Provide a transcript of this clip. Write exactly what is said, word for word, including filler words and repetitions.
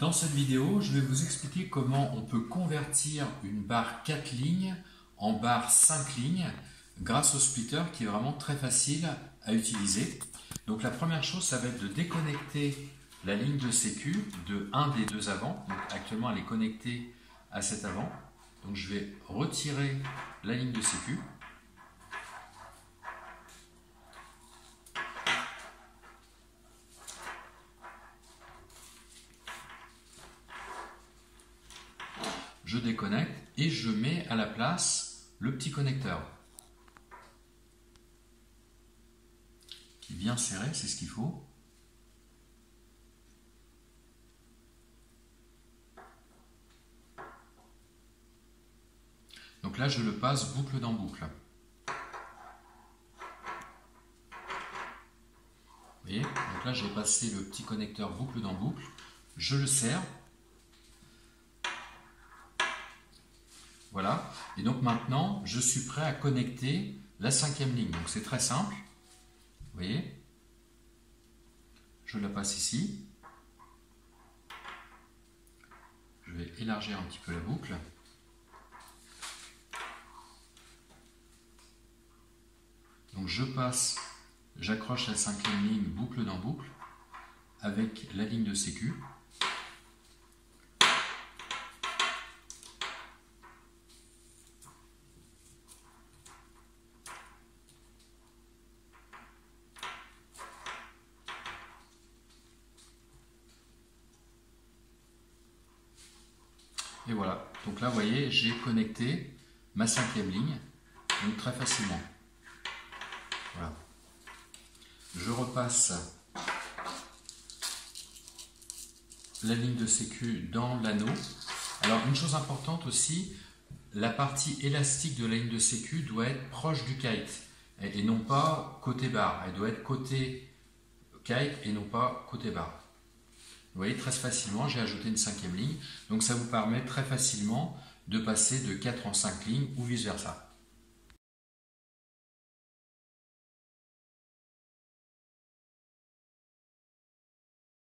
Dans cette vidéo, je vais vous expliquer comment on peut convertir une barre quatre lignes en barre cinq lignes grâce au splitter qui est vraiment très facile à utiliser. Donc la première chose, ça va être de déconnecter la ligne de sécu de un des deux avants. Donc actuellement, elle est connectée à cet avant. Donc je vais retirer la ligne de sécu. Je déconnecte et je mets à la place le petit connecteur qui est bien serré, c'est ce qu'il faut. Donc là, je le passe boucle dans boucle. Vous voyez, donc là, j'ai passé le petit connecteur boucle dans boucle. Je le serre. Voilà, et donc maintenant, je suis prêt à connecter la cinquième ligne. Donc c'est très simple. Vous voyez, je la passe ici. Je vais élargir un petit peu la boucle. Donc je passe, j'accroche la cinquième ligne boucle dans boucle avec la ligne de sécu. Et voilà, donc là vous voyez, j'ai connecté ma cinquième ligne, donc très facilement. Voilà. Je repasse la ligne de sécu dans l'anneau. Alors une chose importante aussi, la partie élastique de la ligne de sécu doit être proche du kite et non pas côté barre. Elle doit être côté kite et non pas côté barre. Vous voyez, très facilement, j'ai ajouté une cinquième ligne. Donc ça vous permet très facilement de passer de quatre en cinq lignes ou vice versa.